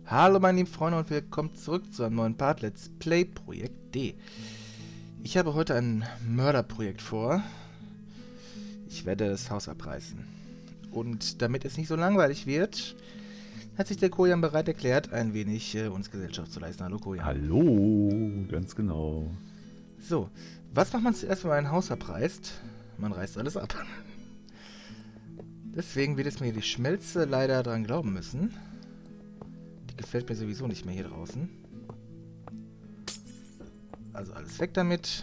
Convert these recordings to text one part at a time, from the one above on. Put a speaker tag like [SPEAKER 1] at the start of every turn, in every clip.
[SPEAKER 1] Hallo meine lieben Freunde und willkommen zurück zu einem neuen Part Let's Play Projekt D. Ich habe heute ein Mörderprojekt vor. Ich werde das Haus abreißen. Und damit es nicht so langweilig wird, hat sich der Kojan bereit erklärt, ein wenig uns Gesellschaft zu leisten. Hallo Kojan.
[SPEAKER 2] Hallo, ganz genau.
[SPEAKER 1] So, was macht man zuerst, wenn man ein Haus abreißt? Man reißt alles ab. Deswegen wird es mir die Schmelze leider dran glauben müssen. Die gefällt mir sowieso nicht mehr hier draußen. Also alles weg damit.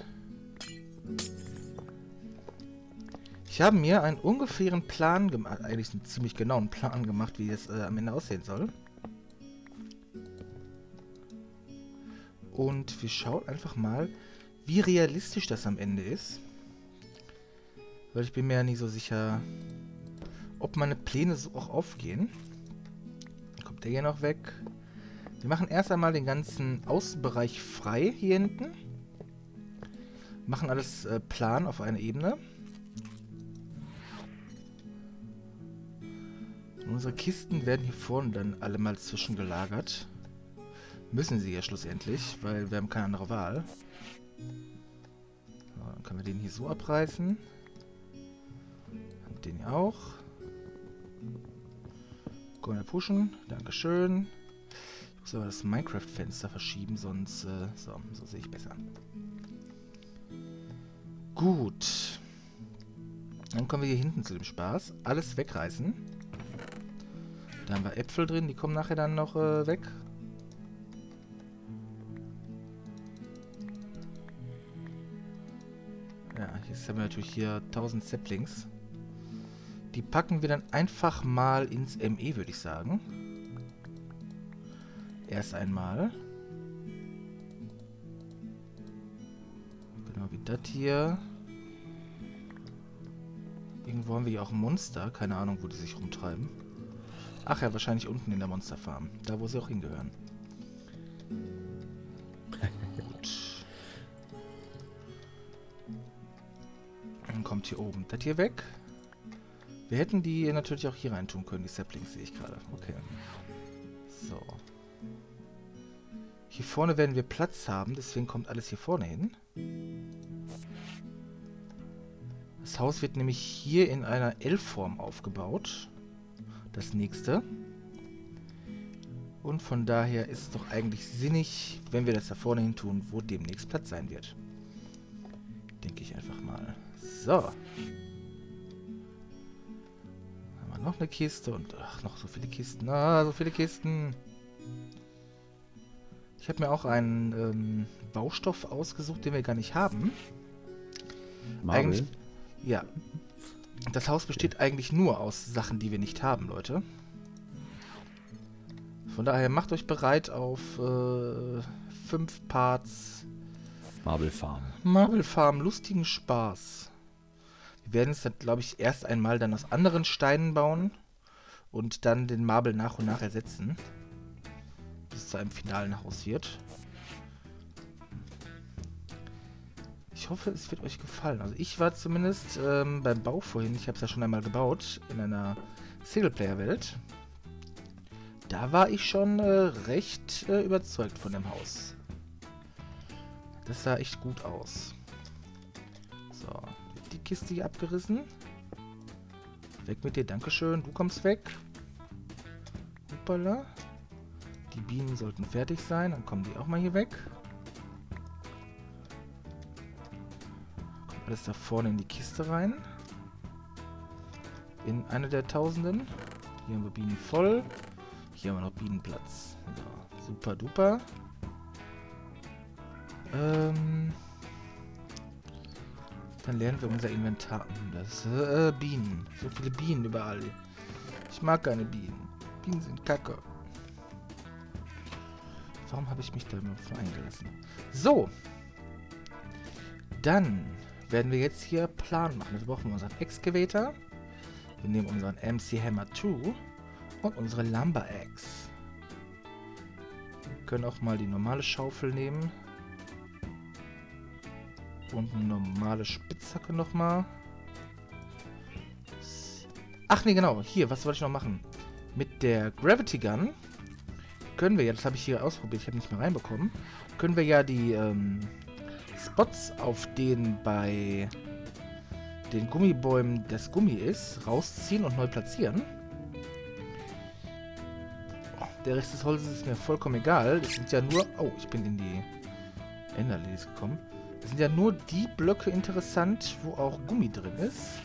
[SPEAKER 1] Ich habe mir einen ungefähren Plan gemacht, eigentlich einen ziemlich genauen Plan gemacht, wie es am Ende aussehen soll. Und wir schauen einfach mal, wie realistisch das am Ende ist. Weil ich bin mir ja nicht so sicher, ob meine Pläne so auch aufgehen. Dann kommt der hier noch weg. Wir machen erst einmal den ganzen Außenbereich frei hier hinten. Machen alles plan auf einer Ebene. Und unsere Kisten werden hier vorne dann alle mal zwischengelagert. Müssen sie ja schlussendlich, weil wir haben keine andere Wahl. So, dann können wir den hier so abreißen. Und den hier auch. Können wir pushen. Dankeschön. Ich muss aber das Minecraft-Fenster verschieben, sonst... so sehe ich besser. Gut. Dann kommen wir hier hinten zu dem Spaß. Alles wegreißen. Da haben wir Äpfel drin, die kommen nachher dann noch weg. Ja, jetzt haben wir natürlich hier 1000 Saplings. Die packen wir dann einfach mal ins ME, würde ich sagen. Erst einmal. Genau wie das hier. Irgendwo haben wir hier auch ein Monster. Keine Ahnung, wo die sich rumtreiben. Ach ja, wahrscheinlich unten in der Monsterfarm. Da, wo sie auch hingehören. Gut. Dann kommt hier oben das hier weg. Wir hätten die natürlich auch hier rein tun können, die Saplings, sehe ich gerade. Okay. So. Hier vorne werden wir Platz haben, deswegen kommt alles hier vorne hin. Das Haus wird nämlich hier in einer L-Form aufgebaut. Das nächste. Und von daher ist es doch eigentlich sinnig, wenn wir das da vorne hin tun, wo demnächst Platz sein wird. Denke ich einfach mal. So. Haben wir noch eine Kiste und ach, noch so viele Kisten. Ah, so viele Kisten. Ich habe mir auch einen Baustoff ausgesucht, den wir gar nicht haben.
[SPEAKER 2] Marvel?
[SPEAKER 1] Eigentlich, ja. Das Haus besteht eigentlich nur aus Sachen, die wir nicht haben, Leute. Von daher macht euch bereit auf 5 Parts
[SPEAKER 2] Marble Farm.
[SPEAKER 1] Marble Farm, lustigen Spaß. Wir werden es dann, glaube ich, erst einmal dann aus anderen Steinen bauen und dann den Marble nach und nach ersetzen. Bis es zu einem finalen Haus wird. Ich hoffe, es wird euch gefallen. Also ich war zumindest beim Bau vorhin, ich habe es ja schon einmal gebaut, in einer Singleplayer-Welt. Da war ich schon recht überzeugt von dem Haus. Das sah echt gut aus. So, die Kiste hier abgerissen. Weg mit dir, dankeschön. Du kommst weg. Hoppala. Die Bienen sollten fertig sein, dann kommen die auch mal hier weg. Kommt alles da vorne in die Kiste rein. In eine der Tausenden. Hier haben wir Bienen voll. Hier haben wir noch Bienenplatz. So, super duper. Dann lernen wir unser Inventar. Das Bienen. So viele Bienen überall. Ich mag keine Bienen. Bienen sind kacke. Warum habe ich mich da nur eingelassen? So. Dann werden wir jetzt hier Plan machen. Dafür brauchen wir unseren Excavator. Wir nehmen unseren MC Hammer 2 und unsere Lumber Axe. Wir können auch mal die normale Schaufel nehmen. Und eine normale Spitzhacke nochmal. Ach nee, genau. Hier, was wollte ich noch machen? Mit der Gravity Gun können wir ja, das habe ich hier ausprobiert, ich habe nicht mehr reinbekommen, können wir ja die Spots, auf denen bei den Gummibäumen das Gummi ist, rausziehen und neu platzieren. Der Rest des Holzes ist mir vollkommen egal. Das sind ja nur... Oh, ich bin in die Enderlilies gekommen. Das sind ja nur die Blöcke interessant, wo auch Gummi drin ist.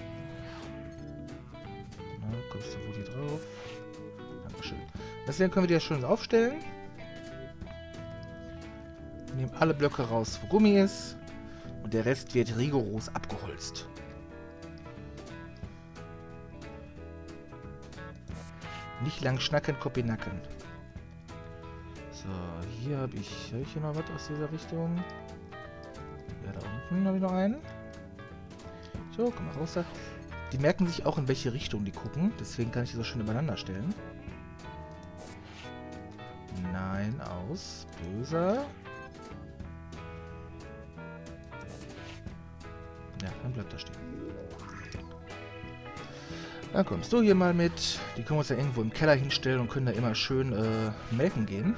[SPEAKER 1] Na, kommst du wohl hier drauf? Dankeschön. Deswegen können wir die ja schön aufstellen. Wir nehmen alle Blöcke raus, wo Gummi ist. Und der Rest wird rigoros abgeholzt. Nicht lang schnacken, Kopie nacken. So, hier habe ich hier noch was aus dieser Richtung. Ja, da unten habe ich noch einen. So, komm mal raus da. Die merken sich auch, in welche Richtung die gucken. Deswegen kann ich die so schön übereinander stellen. Nein, aus. Böser. Ja, dann bleibt da stehen. Dann kommst du hier mal mit. Die können wir uns ja irgendwo im Keller hinstellen und können da immer schön melken gehen.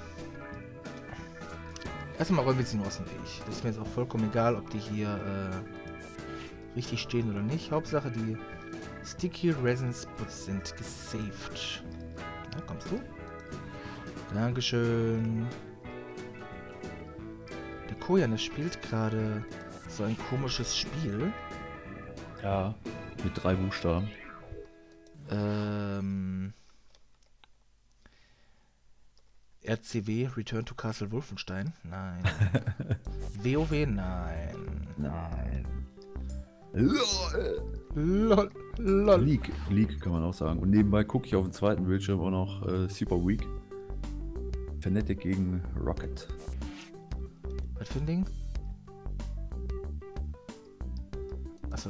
[SPEAKER 1] Erstmal räumen wir sie nur aus dem Weg. Das ist mir jetzt auch vollkommen egal, ob die hier richtig stehen oder nicht. Hauptsache, die Sticky Resin Spots sind gesaved. Da kommst du. Dankeschön. Der Koyan, der spielt gerade so ein komisches Spiel.
[SPEAKER 2] Ja, mit 3 Buchstaben.
[SPEAKER 1] RCW, Return to Castle Wolfenstein? Nein. WoW? Nein.
[SPEAKER 2] Nein.
[SPEAKER 1] Lol. Lol.
[SPEAKER 2] League kann man auch sagen. Und nebenbei gucke ich auf dem zweiten Bildschirm auch noch Super Week. Fnatic gegen Rocket.
[SPEAKER 1] Was für ein Ding? Achso.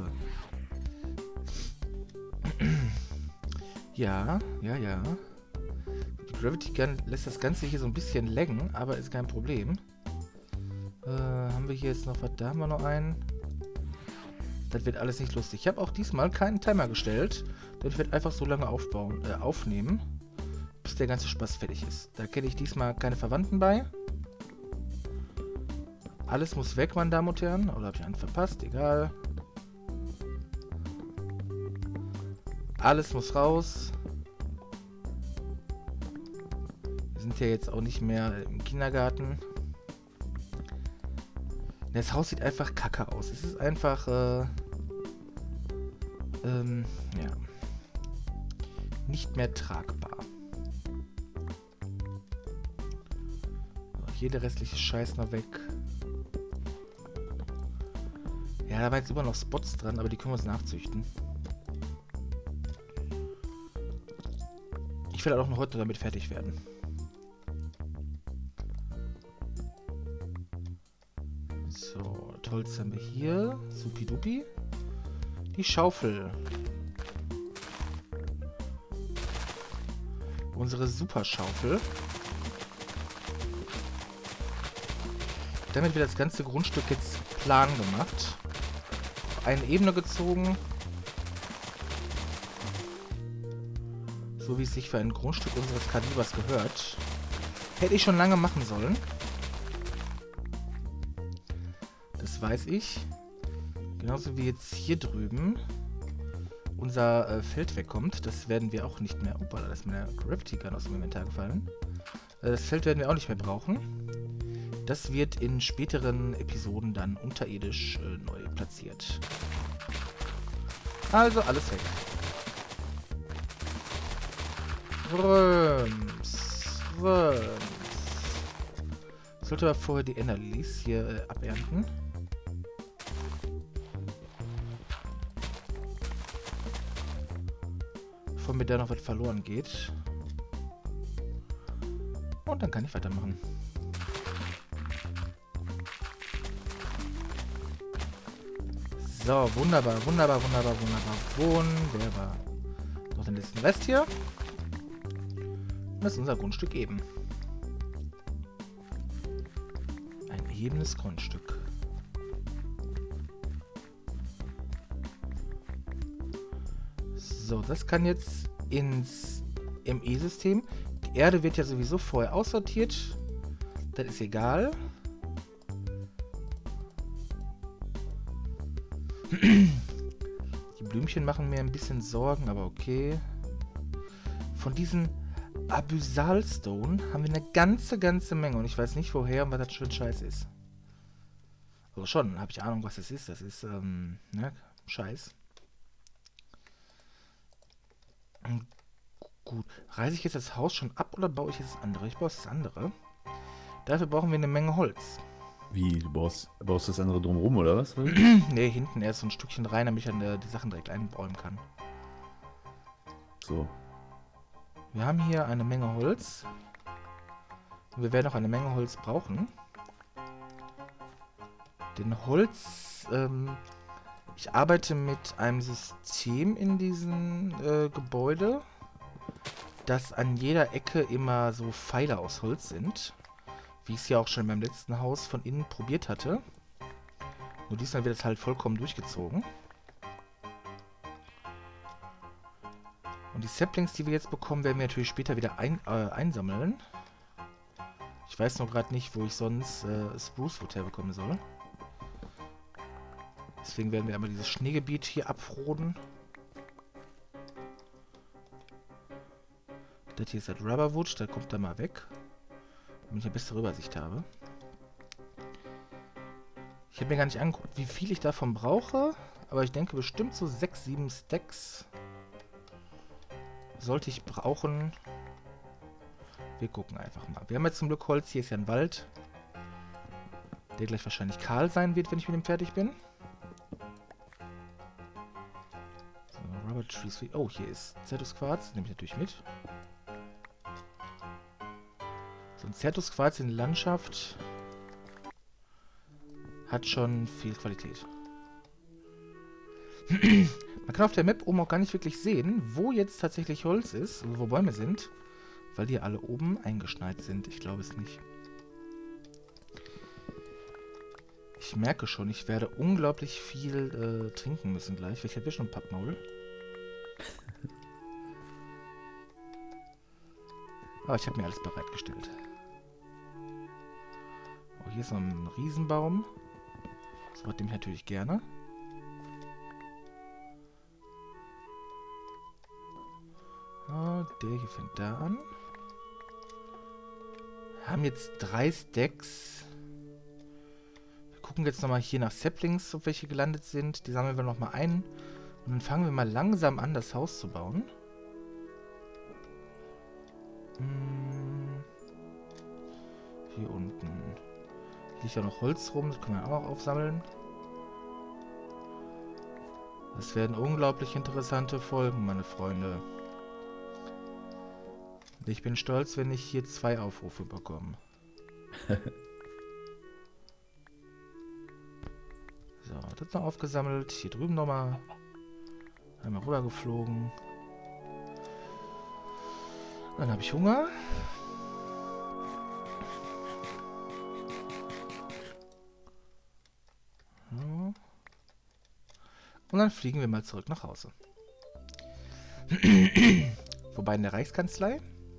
[SPEAKER 1] Ja. Die Gravity Gun lässt das Ganze hier so ein bisschen laggen, aber ist kein Problem. Haben wir hier jetzt noch was? Da haben wir noch einen. Das wird alles nicht lustig. Ich habe auch diesmal keinen Timer gestellt. Denn ich werde einfach so lange aufnehmen, bis der ganze Spaß fertig ist. Da kenne ich diesmal keine Verwandten bei. Alles muss weg, meine Damen und Herren. Oder habe ich einen verpasst? Egal. Alles muss raus. Wir sind ja jetzt auch nicht mehr im Kindergarten. Das Haus sieht einfach kacke aus. Es ist einfach, ja. Nicht mehr tragbar. So, hier der restliche Scheiß noch weg. Ja, da waren jetzt immer noch Spots dran, aber die können wir uns nachzüchten. Ich will auch noch heute damit fertig werden. So, das Holz haben wir hier. Supidupi. Die Schaufel. Unsere Superschaufel. Damit wird das ganze Grundstück jetzt plan gemacht. Auf eine Ebene gezogen. So wie es sich für ein Grundstück unseres Kalibers gehört. Hätte ich schon lange machen sollen. Das weiß ich. Genauso wie jetzt hier drüben unser Feld wegkommt. Das werden wir auch nicht mehr... Opala, da ist mir der Gravity Gun aus dem Inventar gefallen. Das Feld werden wir auch nicht mehr brauchen. Das wird in späteren Episoden dann unterirdisch neu platziert. Also alles weg. Röms. Sollte aber vorher die Enderlilies hier abernten. Bevor mir da noch was verloren geht. Und dann kann ich weitermachen. So, wunderbar. Wunderbar. Noch den letzten Rest hier. Das ist unser Grundstück eben. Ein ebenes Grundstück. So, das kann jetzt ins ME-System. Die Die Erde wird ja sowieso vorher aussortiert. Das ist egal. Die Blümchen machen mir ein bisschen Sorgen, aber okay. Von diesen Abyssalstone haben wir eine ganze Menge. Und ich weiß nicht woher und was das für ein Scheiß ist. Also schon, habe ich Ahnung, was das ist. Das ist, ne, Scheiß. Gut. Reiße ich jetzt das Haus schon ab oder baue ich jetzt das andere? Ich baue das andere. Dafür brauchen wir eine Menge Holz.
[SPEAKER 2] Wie, du baust das andere drumherum, oder was?
[SPEAKER 1] Ne, hinten erst so ein Stückchen rein, damit ich dann die Sachen direkt einbauen kann.
[SPEAKER 2] So.
[SPEAKER 1] Wir haben hier eine Menge Holz. Und wir werden auch eine Menge Holz brauchen. Den Holz, ich arbeite mit einem System in diesem Gebäude, dass an jeder Ecke immer so Pfeiler aus Holz sind. Wie ich es ja auch schon beim letzten Haus von innen probiert hatte. Nur diesmal wird es halt vollkommen durchgezogen. Und die Saplings, die wir jetzt bekommen, werden wir natürlich später wieder einsammeln. Ich weiß noch gerade nicht, wo ich sonst Sprucewood herbekommen soll. Deswegen werden wir einmal dieses Schneegebiet hier abroden. Das hier ist das Rubberwood, da kommt da mal weg. Damit ich eine bessere Übersicht habe. Ich habe mir gar nicht angeguckt, wie viel ich davon brauche. Aber ich denke bestimmt so 6, 7 Stacks sollte ich brauchen. Wir gucken einfach mal. Wir haben jetzt zum Glück Holz. Hier ist ja ein Wald. Der gleich wahrscheinlich kahl sein wird, wenn ich mit dem fertig bin. So, Rubber Trees. Oh, hier ist Zertusquarz. Nehme ich natürlich mit. So ein Zertusquarz in der Landschaft hat schon viel Qualität. Man kann auf der Map oben auch gar nicht wirklich sehen, wo jetzt tatsächlich Holz ist, also wo Bäume sind, weil die alle oben eingeschneit sind. Ich glaube es nicht. Ich merke schon, ich werde unglaublich viel trinken müssen gleich, weil ich habe hier schon ein Pappmaul. Aber ich habe mir alles bereitgestellt. Oh, hier ist noch ein Riesenbaum. So hat den ich natürlich gerne. Oh, der hier fängt da an. Wir haben jetzt 3 Stacks. Wir gucken jetzt nochmal hier nach Saplings, ob welche gelandet sind. Die sammeln wir nochmal ein. Und dann fangen wir mal langsam an, das Haus zu bauen. Hier unten liegt ja noch Holz rum, das können wir auch noch aufsammeln. Das werden unglaublich interessante Folgen, meine Freunde. Ich bin stolz, wenn ich hier 2 Aufrufe bekomme. So, das noch aufgesammelt. Hier drüben nochmal. Einmal rüber geflogen. Dann habe ich Hunger. So. Und dann fliegen wir mal zurück nach Hause. Wobei in der Reichskanzlei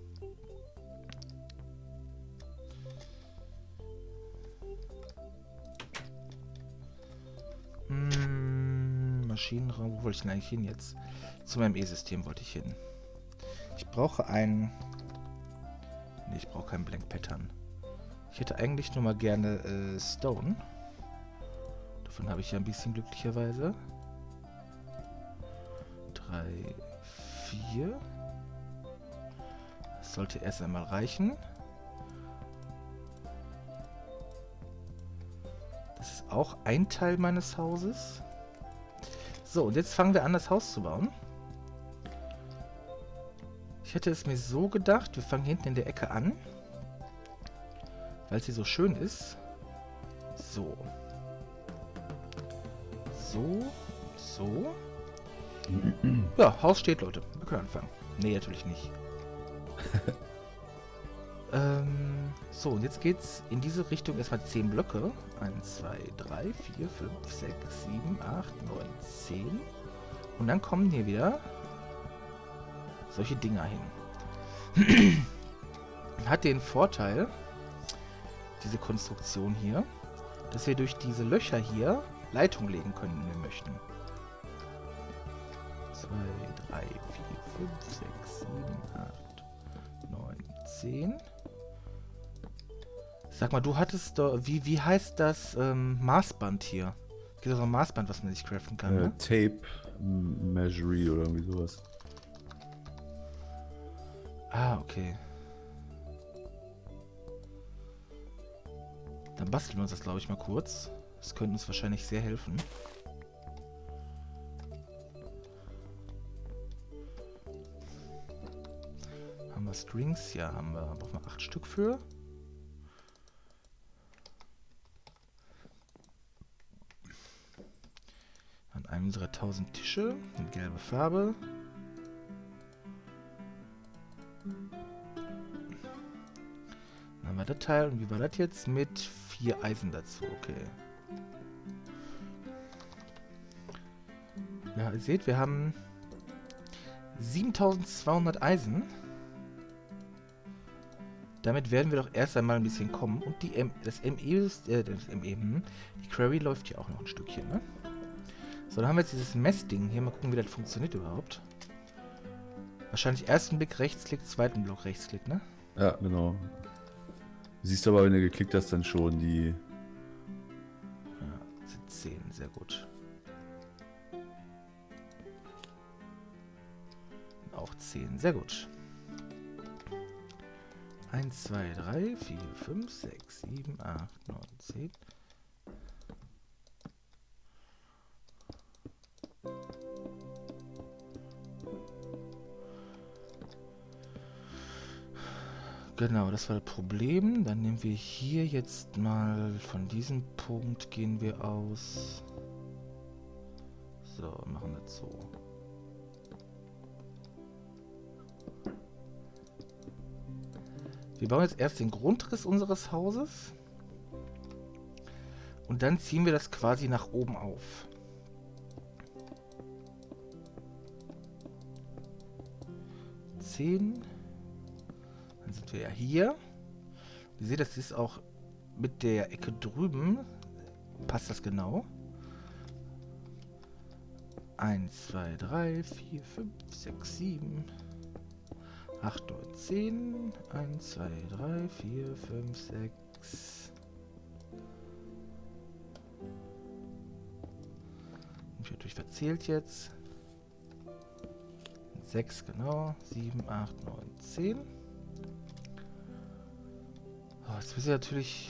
[SPEAKER 1] Maschinenraum, wo wollte ich denn eigentlich hin jetzt? Zu meinem E-System wollte ich hin. Ich brauche ein... Ne, ich brauche kein Blank Pattern. Ich hätte eigentlich nur mal gerne Stone. Davon habe ich ja ein bisschen glücklicherweise. 3, 4. Das sollte erst einmal reichen. Das ist auch ein Teil meines Hauses. So, und jetzt fangen wir an, das Haus zu bauen. Ich hätte es mir so gedacht, wir fangen hinten in der Ecke an. Weil sie so schön ist. So. So. So. Ja, Haus steht, Leute. Wir können anfangen. Nee, natürlich nicht. So, und jetzt geht's in diese Richtung erstmal 10 Blöcke. 1, 2, 3, 4, 5, 6, 7, 8, 9, 10. Und dann kommen hier wieder solche Dinger hin. hat den Vorteil, diese Konstruktion hier, dass wir durch diese Löcher hier Leitung legen können, wenn wir möchten. 2, 3, 4, 5, 6, 7, 8, 9, 10. Sag mal, du hattest doch... Wie heißt das Maßband hier? Gibt es auch ein Maßband, was man sich craften kann, ne?
[SPEAKER 2] Tape Measury oder irgendwie sowas.
[SPEAKER 1] Ah, okay. Dann basteln wir uns das, glaube ich, mal kurz. Das könnte uns wahrscheinlich sehr helfen. Haben wir Strings? Ja, haben wir. Brauchen wir 8 Stück für. An einem unserer 1000 Tische. In gelbe Farbe. Dann haben wir das Teil. Und wie war das jetzt? Mit 4 Eisen dazu. Okay. Ja, ihr seht, wir haben 7200 Eisen. Damit werden wir doch erst einmal ein bisschen kommen. Und die die Query läuft hier auch noch ein Stückchen, ne? So, dann haben wir jetzt dieses Messding hier. Mal gucken, wie das funktioniert überhaupt. Wahrscheinlich ersten Blick Rechtsklick, zweiten Blick Rechtsklick, ne?
[SPEAKER 2] Ja, genau. Du siehst aber, wenn du geklickt hast, dann schon die...
[SPEAKER 1] Ja, sind 10, sehr gut. Auch 10, sehr gut. 1, 2, 3, 4, 5, 6, 7, 8, 9, 10. Genau, das war das Problem. Dann nehmen wir hier jetzt mal von diesem Punkt gehen wir aus. So, machen das so. Wir bauen jetzt erst den Grundriss unseres Hauses. Und dann ziehen wir das quasi nach oben auf. Dann sind wir ja hier. Ihr seht, das ist auch mit der Ecke drüben. Passt das genau. 1, 2, 3, 4, 5, 6, 7, 8, 9, 10. 1, 2, 3, 4, 5, 6. Ich werde durch verzählt jetzt. 6, genau. 7, 8, 9, 10. Oh, jetzt müssen wir natürlich...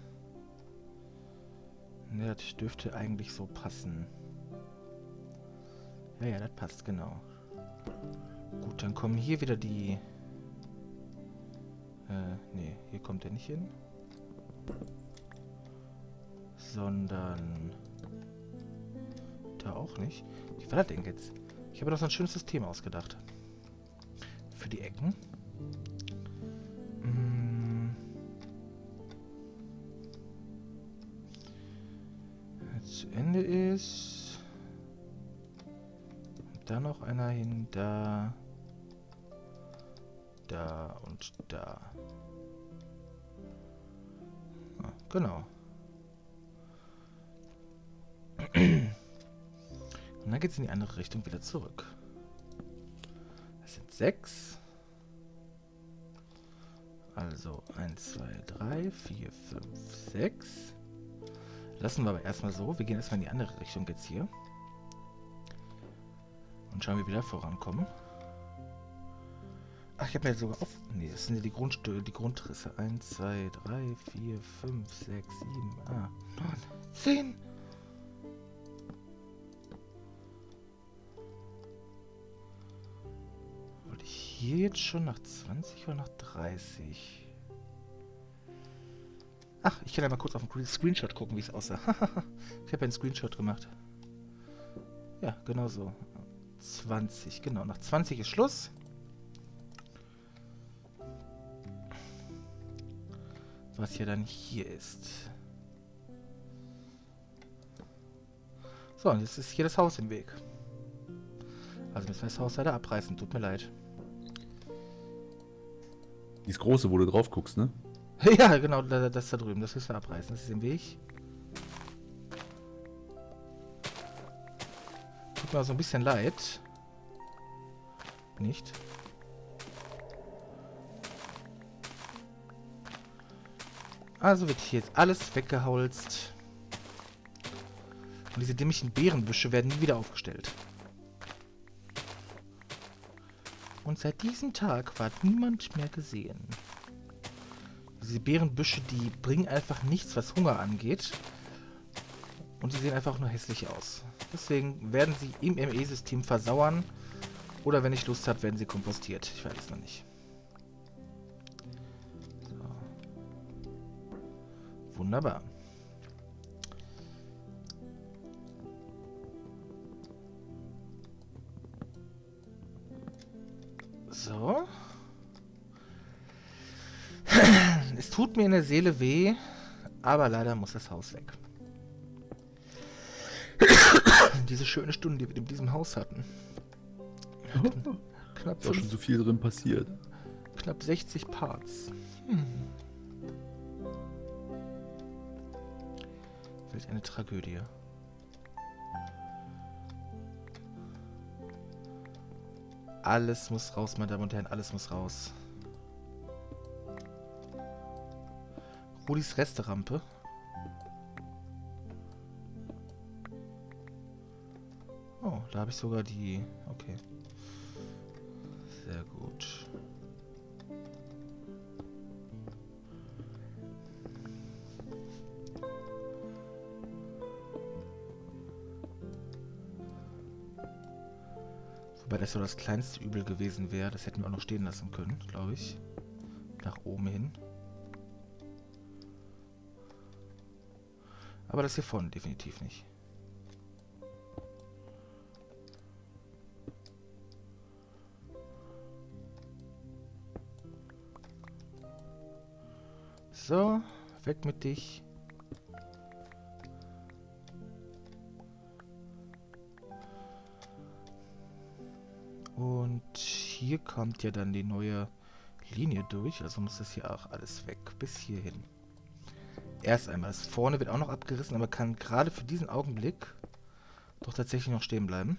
[SPEAKER 1] Ne, das dürfte eigentlich so passen. Ja, ja, das passt, genau. Gut, dann kommen hier wieder die... ne, hier kommt er nicht hin. Sondern... da auch nicht. Wie war das denn jetzt? Ich habe doch so ein schönes System ausgedacht. Für die Ecken. Zu Ende ist. Da noch einer hin, da. Da und da. Ah, genau. Und dann geht es in die andere Richtung wieder zurück. Das sind 6. Also 1, 2, 3, 4, 5, 6. Lassen wir aber erstmal so. Wir gehen erstmal in die andere Richtung jetzt hier. Und schauen, wie wir da vorankommen. Ach, ich habe mir sogar auf... Ne, das sind ja die Grundrisse. 1, 2, 3, 4, 5, 6, 7, 8, 9, 10. Wollte ich hier jetzt schon nach 20 oder nach 30? Ach, ich kann ja mal kurz auf den Screenshot gucken, wie es aussah. Ich habe ja einen Screenshot gemacht. Ja, genau so. 20, genau. Nach 20 ist Schluss. Was ja dann hier ist. So, und jetzt ist hier das Haus im Weg. Also müssen wir das Haus leider abreißen. Tut mir leid.
[SPEAKER 2] Dieses große, wo du drauf guckst, ne?
[SPEAKER 1] Ja, genau, das da drüben. Das müssen wir abreißen. Das ist im Weg. Tut mir so ein bisschen leid. Nicht? Also wird hier jetzt alles weggeholzt. Und diese dämlichen Beerenbüsche werden nie wieder aufgestellt. Und seit diesem Tag war niemand mehr gesehen. Diese Beerenbüsche, die bringen einfach nichts, was Hunger angeht. Und die sehen einfach nur hässlich aus. Deswegen werden sie im ME-System versauern. Oder wenn ich Lust habe, werden sie kompostiert. Ich weiß es noch nicht. So. Wunderbar. So. Es tut mir in der Seele weh, aber leider muss das Haus weg. Diese schöne Stunde, die wir in diesem Haus hatten. Knapp
[SPEAKER 2] Ist auch schon so viel drin passiert.
[SPEAKER 1] Knapp 60 Parts. Welch eine Tragödie. Alles muss raus, meine Damen und Herren, alles muss raus. Rudis Resterampe. Oh, da habe ich sogar die... Okay. Sehr gut. Wobei das so das kleinste Übel gewesen wäre. Das hätten wir auch noch stehen lassen können, glaube ich. Nach oben hin. Aber das hier vorne definitiv nicht. So, weg mit dich. Und hier kommt ja dann die neue Linie durch. Also muss das hier auch alles weg. Bis hierhin. Erst einmal. Das vorne wird auch noch abgerissen, aber kann gerade für diesen Augenblick doch tatsächlich noch stehen bleiben.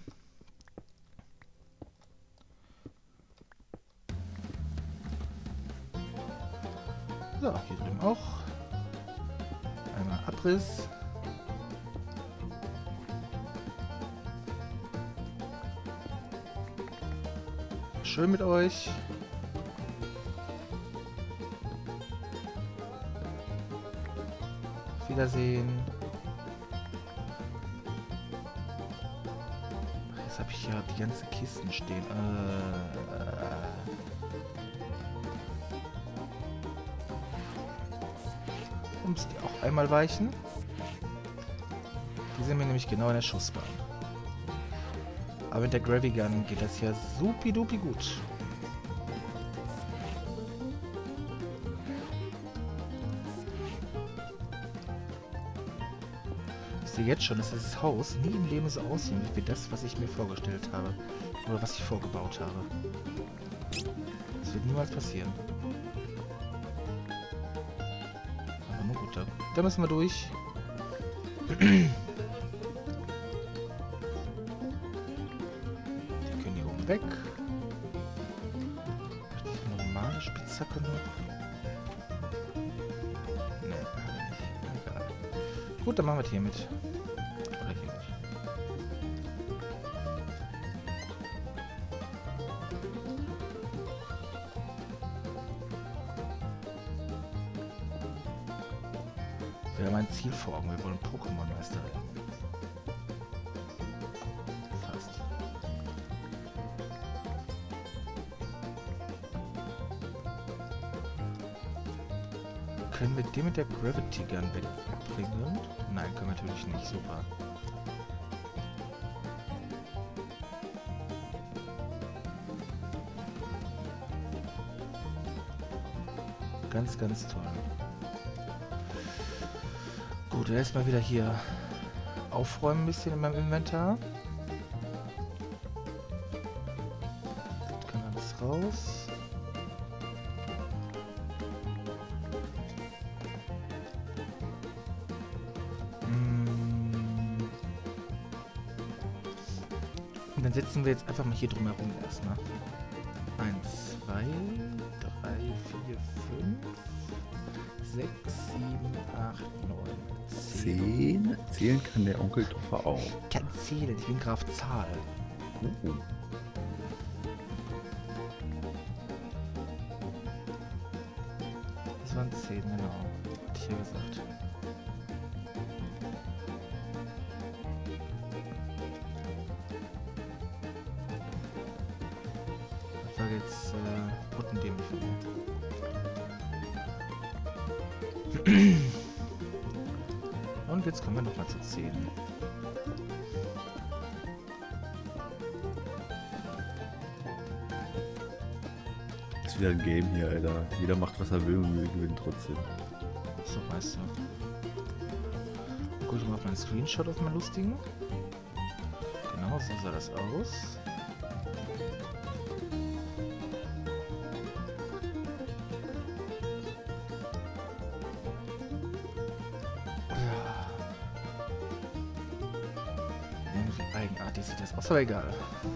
[SPEAKER 1] So, hier drüben auch. Einmal Abriss. Schön mit euch. Auf Wiedersehen. Jetzt habe ich ja die ganzen Kisten stehen. Muss die auch einmal weichen. Die sind mir nämlich genau in der Schussbahn. Aber mit der Gravy Gun geht das ja supi-dupi gut. Ich sehe jetzt schon, dass dieses Haus nie im Leben so aussehen wird wie das, was ich mir vorgestellt habe. Oder was ich vorgebaut habe. Das wird niemals passieren. Aber nur gut, da müssen wir durch. Weg. Die normale Spitzhacke noch. Ne, nicht. Egal. Gut, dann machen wir es hier mit. Oder hier mit. Wir haben ein Ziel vor Augen. Wir wollen Pokémon-Meister werden. Können wir den mit der Gravity Gun wegbringen? Nein, können wir natürlich nicht. Super. Ganz, ganz toll. Gut, erstmal wieder hier aufräumen ein bisschen in meinem Inventar. Das kann alles raus. dann setzen wir jetzt einfach mal hier drumherum erstmal. 1, 2, 3, 4, 5, 6, 7, 8, 9, 10.
[SPEAKER 2] 10. Zählen kann der Onkel Toffer auch.
[SPEAKER 1] Ich kann zählen, ich bin Graf Zahl. Das waren 10, genau. Hatte ich ja gesagt. Ich sage jetzt puttendämlich von mir. Und jetzt kommen wir nochmal zu 10.
[SPEAKER 2] Das ist wieder ein Game hier, Alter. Jeder macht, was er will und wir gewinnen trotzdem.
[SPEAKER 1] So, weißt du. Guck ich mal auf meinen Screenshot auf meinen lustigen. Genau, so sah das aus. Ja. Irgendwie eigenartig sieht das aus, aber egal.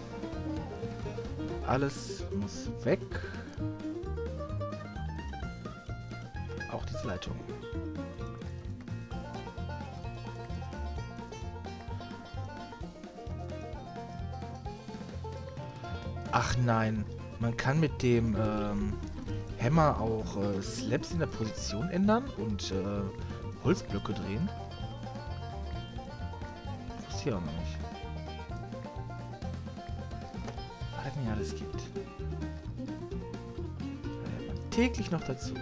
[SPEAKER 1] Alles muss weg. Auch diese Leitung. Ach nein, man kann mit dem Hammer auch Slabs in der Position ändern und Holzblöcke drehen. Das wusste ich auch noch nicht. Was mir alles gibt. Täglich noch dazu.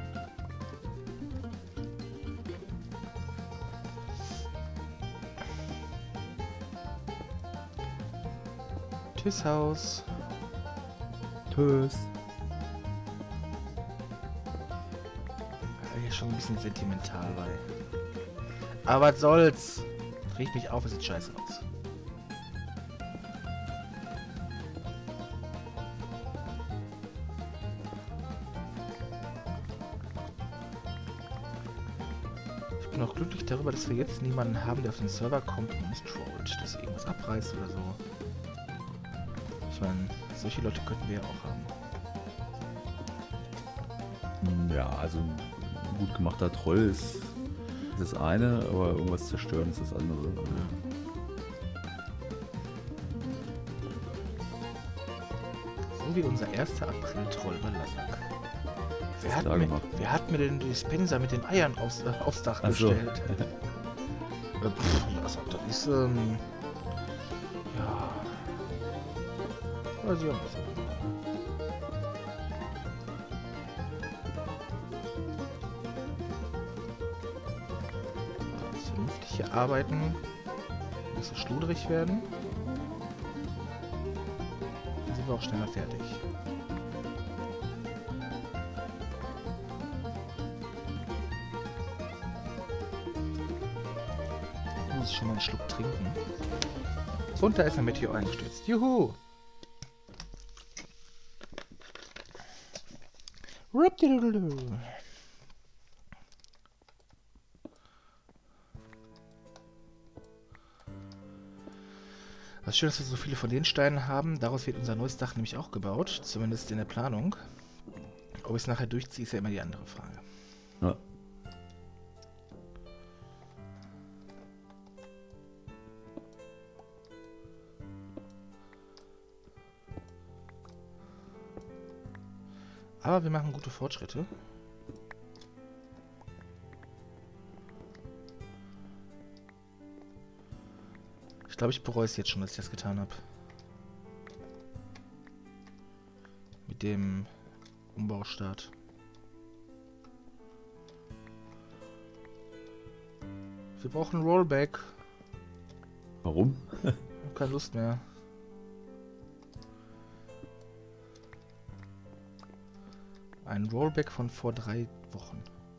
[SPEAKER 1] Tschüss Haus.
[SPEAKER 2] Tschüss.
[SPEAKER 1] Ja, schon ein bisschen sentimental bei. Aber was soll's? Riecht mich auf, es sieht scheiße aus. Ich bin auch glücklich darüber, dass wir jetzt niemanden haben, der auf den Server kommt und uns trollt, dass irgendwas abreißt oder so. Ich meine, solche Leute könnten wir ja auch haben.
[SPEAKER 2] Ja, also ein gut gemachter Troll ist das eine, aber irgendwas zerstören ist das andere.
[SPEAKER 1] So wie unser erster April-Troll bei Lassak. Wer hat mir denn den Dispenser mit den Eiern aufs Dach gestellt? Lassak, das ist, ja... Weiß ich auch nicht so. Vernünftig hier arbeiten. Nicht so schludrig werden. Dann sind wir auch schneller fertig. Ich muss schon mal einen Schluck trinken. Und da ist ein Meteor eingestürzt. Juhu! Was schön, dass wir so viele von den Steinen haben. Daraus wird unser neues Dach nämlich auch gebaut. Zumindest in der Planung. Ob ich es nachher durchziehe, ist ja immer die andere Frage.
[SPEAKER 2] Ja.
[SPEAKER 1] Aber wir machen gute Fortschritte. Ich glaube, ich bereue es jetzt schon, dass ich das getan habe. Mit dem Umbaustart. Wir brauchen Rollback.
[SPEAKER 2] Warum?
[SPEAKER 1] Ich habe keine Lust mehr. Ein Rollback von vor 3 Wochen.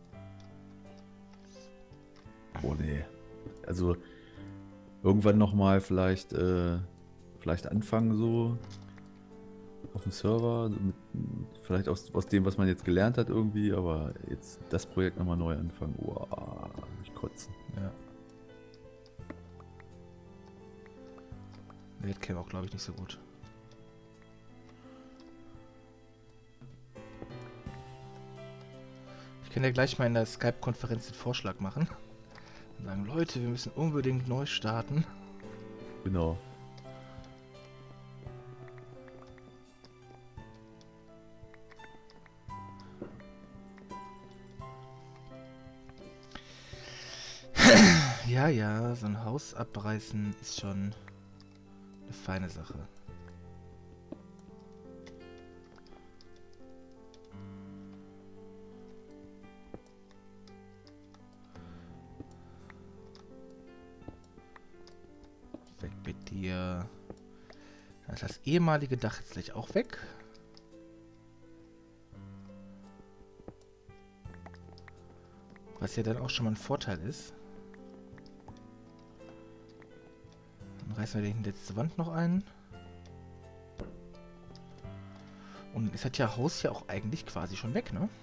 [SPEAKER 2] Oh nee. Also irgendwann nochmal vielleicht anfangen so auf dem Server, vielleicht aus dem, was man jetzt gelernt hat irgendwie, aber jetzt das Projekt nochmal neu anfangen. Uah, ich kotzen.
[SPEAKER 1] Ja. Webcam auch, glaube ich, nicht so gut. Ich kann ja gleich mal in der Skype-Konferenz den Vorschlag machen. Und sagen, Leute, wir müssen unbedingt neu starten.
[SPEAKER 2] Genau.
[SPEAKER 1] Ja, ja, so ein Haus abreißen ist schon eine feine Sache. Weg mit dir. Dann ist das ehemalige Dach jetzt gleich auch weg. Was ja dann auch schon mal ein Vorteil ist. Dann reißen wir die letzte Wand noch ein. Und ist das ja Haus ja auch eigentlich quasi schon weg, ne?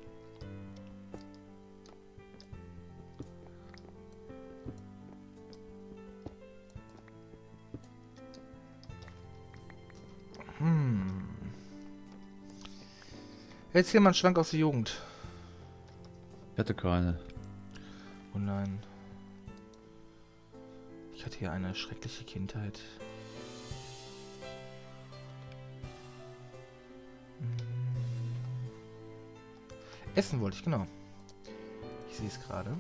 [SPEAKER 1] Jetzt hier mal ein Schwank aus der Jugend.
[SPEAKER 2] Ich hatte keine.
[SPEAKER 1] Oh nein. Ich hatte hier eine schreckliche Kindheit. Essen wollte ich, genau. Ich sehe es gerade.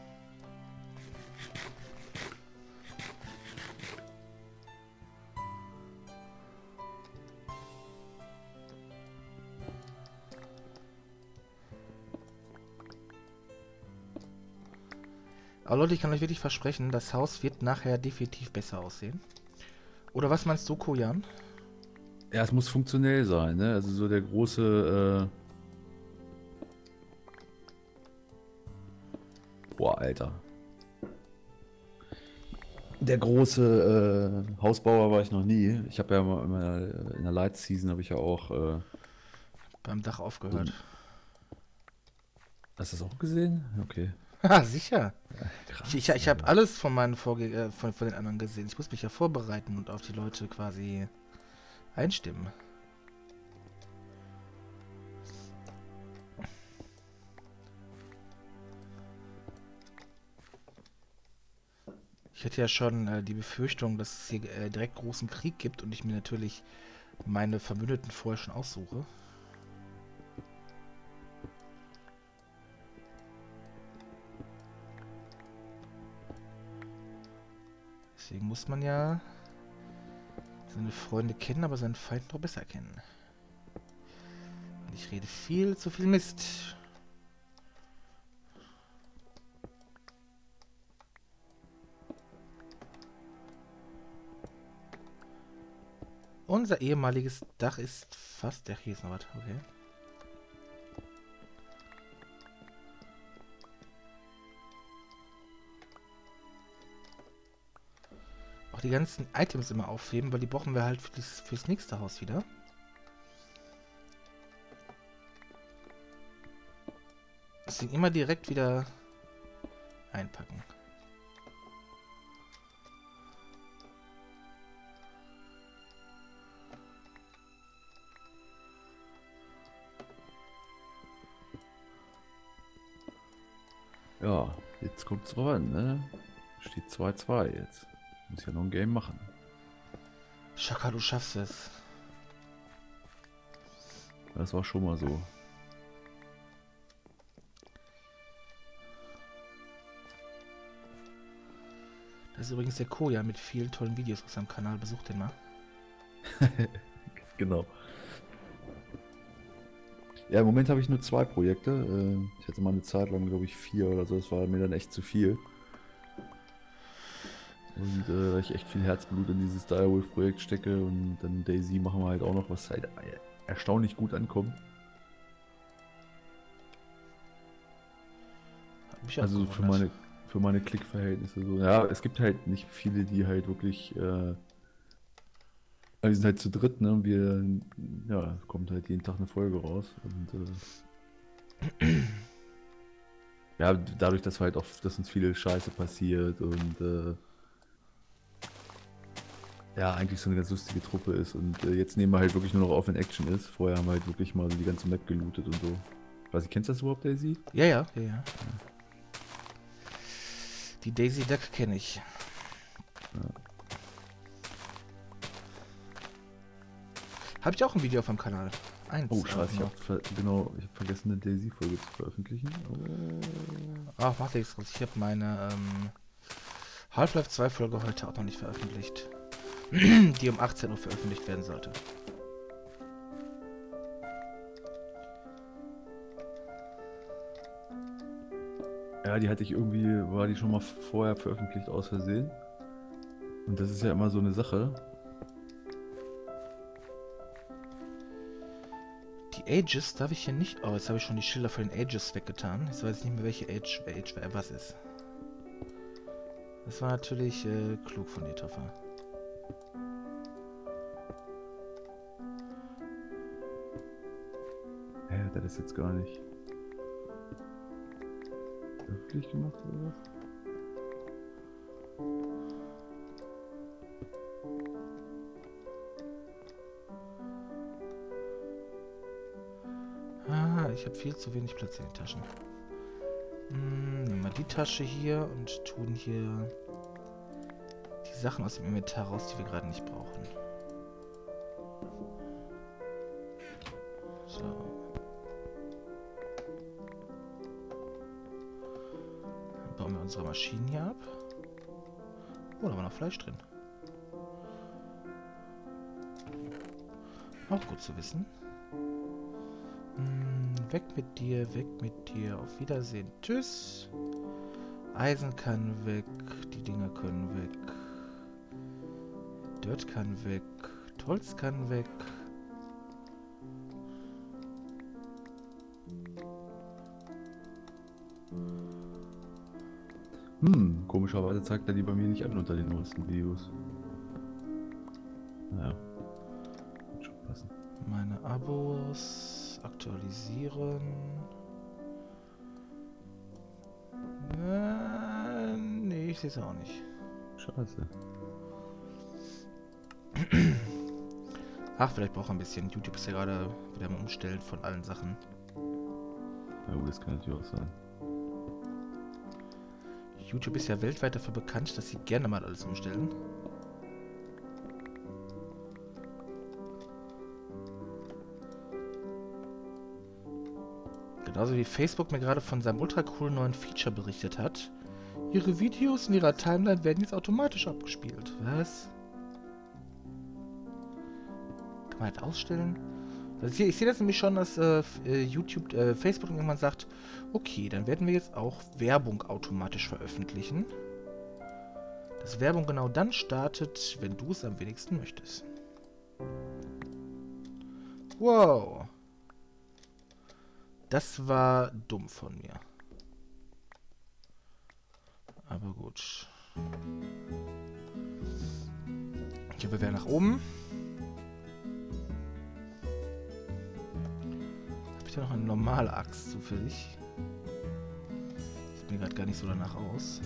[SPEAKER 1] Aber Leute, ich kann euch wirklich versprechen, das Haus wird nachher definitiv besser aussehen. Oder was meinst du, Kojan?
[SPEAKER 2] Ja, es muss funktionell sein, ne? Also so der große, Boah, Alter. Der große Hausbauer war ich noch nie. Ich habe ja immer in der Light Season habe ich ja auch
[SPEAKER 1] Beim Dach aufgehört.
[SPEAKER 2] Hast du das auch gesehen? Okay.
[SPEAKER 1] Ah, sicher.
[SPEAKER 2] Ja, krass,
[SPEAKER 1] Ich habe alles von meinen von den anderen gesehen. Ich muss mich ja vorbereiten und auf die Leute quasi einstimmen. Ich hätte ja schon die Befürchtung, dass es hier direkt großen Krieg gibt und ich mir natürlich meine Verbündeten vorher schon aussuche. Deswegen muss man ja seine Freunde kennen, aber seinen Feind noch besser kennen. Und ich rede viel zu viel Mist. Unser ehemaliges Dach ist fast... Ach, hier ist noch was. Okay. Auch die ganzen Items immer aufheben, weil die brauchen wir halt fürs nächste Haus wieder. Deswegen immer direkt wieder einpacken.
[SPEAKER 2] Ja, jetzt kommt's drauf an, ne? Steht 2-2 jetzt. Muss ja noch ein Game machen.
[SPEAKER 1] Shaka, du schaffst es.
[SPEAKER 2] Das war schon mal so.
[SPEAKER 1] Das ist übrigens der Koja mit vielen tollen Videos auf seinem Kanal. Besucht den mal.
[SPEAKER 2] Genau. Ja, im Moment habe ich nur 2 Projekte. Ich hatte mal eine Zeit lang, glaube ich, 4 oder so. Das war mir dann echt zu viel. Und da ich echt viel Herzblut in dieses Direwolf-Projekt stecke und dann Daisy machen wir halt auch noch, was halt erstaunlich gut ankommt.
[SPEAKER 1] Hab mich auch
[SPEAKER 2] Also
[SPEAKER 1] gewundert.
[SPEAKER 2] für meine Klickverhältnisse so. Ja, es gibt halt nicht viele, die halt wirklich. Wir sind halt zu dritt, ne? Und wir, ja, kommt halt jeden Tag eine Folge raus. Und ja, dadurch, dass dass uns viele Scheiße passiert und ja, eigentlich so eine ganz lustige Truppe ist. Und jetzt nehmen wir halt wirklich nur noch auf, wenn Action ist. Vorher haben wir halt wirklich mal so die ganze Map gelootet und so. Weiß ich, kennst du das überhaupt, Daisy?
[SPEAKER 1] Ja, ja, ja, ja. Die Daisy Duck kenne ich.
[SPEAKER 2] Ja.
[SPEAKER 1] Habe ich auch ein Video auf dem Kanal. Eins.
[SPEAKER 2] Oh, scheiße, ich
[SPEAKER 1] noch.
[SPEAKER 2] hab vergessen, eine Daisy-Folge zu veröffentlichen.
[SPEAKER 1] Ach, mach nichts. Ich habe meine Half-Life 2 Folge heute auch noch nicht veröffentlicht. Die um 18 Uhr veröffentlicht werden sollte.
[SPEAKER 2] Ja, die hatte ich irgendwie, war die schon mal vorher veröffentlicht aus Versehen. Und das ist ja immer so eine Sache.
[SPEAKER 1] Die Ages darf ich hier nicht... Oh, jetzt habe ich schon die Schilder von den Ages weggetan. Jetzt weiß ich nicht mehr, welche Age was ist. Das war natürlich klug von dir, Toffer.
[SPEAKER 2] Hä, hat er das jetzt gar nicht öffentlich gemacht oder was?
[SPEAKER 1] Ah, ich habe viel zu wenig Platz in den Taschen. Nehmen wir die Tasche hier und tun hier die Sachen aus dem Inventar raus, die wir gerade nicht brauchen. So. Dann bauen wir unsere Maschinen hier ab. Oh, da war noch Fleisch drin. Auch gut zu wissen. Weg mit dir, weg mit dir. Auf Wiedersehen. Tschüss. Eisen kann weg. Die Dinger können weg. Dirt kann weg. Holz kann weg.
[SPEAKER 2] Komischerweise zeigt er die bei mir nicht an unter den neuesten Videos. Naja. Wird schon passen.
[SPEAKER 1] Meine Abos aktualisieren. Nee, ich sehe es auch nicht.
[SPEAKER 2] Scheiße.
[SPEAKER 1] Ach, vielleicht braucht er ein bisschen. YouTube ist ja gerade wieder am Umstellen von allen Sachen.
[SPEAKER 2] Ja gut, das kann natürlich auch sein.
[SPEAKER 1] YouTube ist ja weltweit dafür bekannt, dass sie gerne mal alles umstellen. Genauso wie Facebook mir gerade von seinem ultra coolen neuen Feature berichtet hat. Ihre Videos in ihrer Timeline werden jetzt automatisch abgespielt. Was? Kann man halt ausstellen? Also ich sehe das nämlich schon, dass Facebook irgendwann sagt, okay, dann werden wir jetzt auch Werbung automatisch veröffentlichen. Dass Werbung genau dann startet, wenn du es am wenigsten möchtest. Wow. Das war dumm von mir. Aber gut. Gehen wir wieder nach oben. Habe ich da noch eine normale Axt zufällig? Sieht mir gerade gar nicht so danach aus.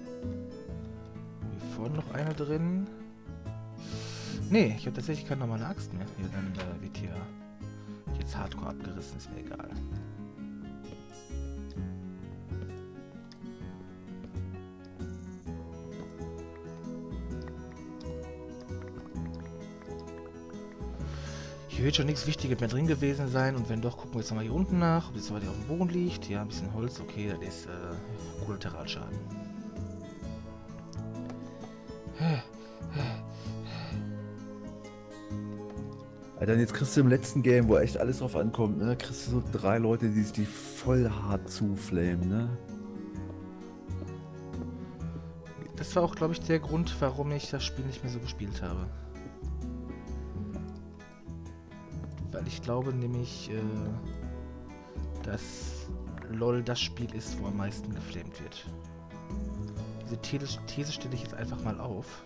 [SPEAKER 1] Hier vorne noch eine drin. Nee, ich habe tatsächlich keine normale Axt mehr. Hier, dann wird hier jetzt Hardcore abgerissen, ist mir egal. Hier wird schon nichts Wichtiges mehr drin gewesen sein. Und wenn doch, gucken wir jetzt nochmal hier unten nach, ob das so weit auf dem Boden liegt. Ja, ein bisschen Holz, okay, das ist Kollateralschaden.
[SPEAKER 2] Alter, und jetzt kriegst du im letzten Game, wo echt alles drauf ankommt, ne, kriegst du so 3 Leute, die voll hart zuflamen, ne?
[SPEAKER 1] Das war auch, glaube ich, der Grund, warum ich das Spiel nicht mehr so gespielt habe. Weil ich glaube nämlich, dass LOL das Spiel ist, wo am meisten geflamed wird. Diese These stelle ich jetzt einfach mal auf.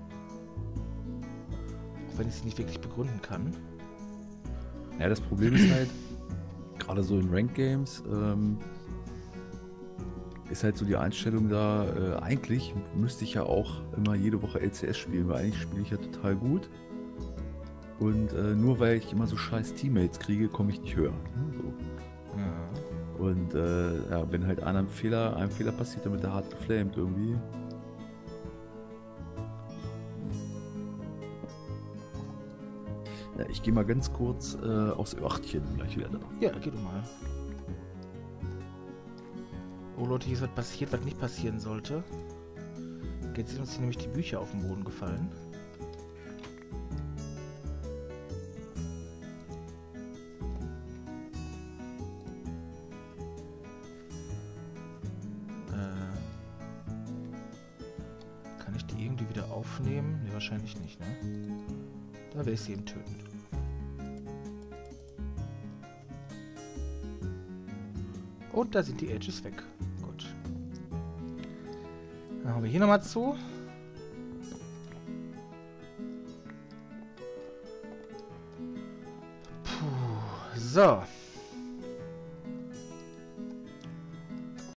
[SPEAKER 1] Auch wenn ich sie nicht wirklich begründen kann.
[SPEAKER 2] Ja, das Problem ist halt, gerade so in Ranked Games, ist halt so die Einstellung da, eigentlich müsste ich ja auch immer jede Woche LCS spielen, weil eigentlich spiele ich ja total gut. Und nur weil ich immer so scheiß Teammates kriege, komme ich nicht höher. So.
[SPEAKER 1] Ja.
[SPEAKER 2] Und ja, wenn halt einem Fehler passiert, dann wird der hart geflamed irgendwie. Ja, ich gehe mal ganz kurz aufs Örtchen gleich wieder da.
[SPEAKER 1] Ja, geh du mal. Oh Leute, hier ist was passiert, was nicht passieren sollte. Jetzt sind uns hier nämlich die Bücher auf den Boden gefallen. Kann ich die irgendwie wieder aufnehmen? Ne, wahrscheinlich nicht, ne? Da werde ich sie eben töten. Und da sind die Edges weg. Gut. Dann haben wir hier nochmal zu. Puh. So.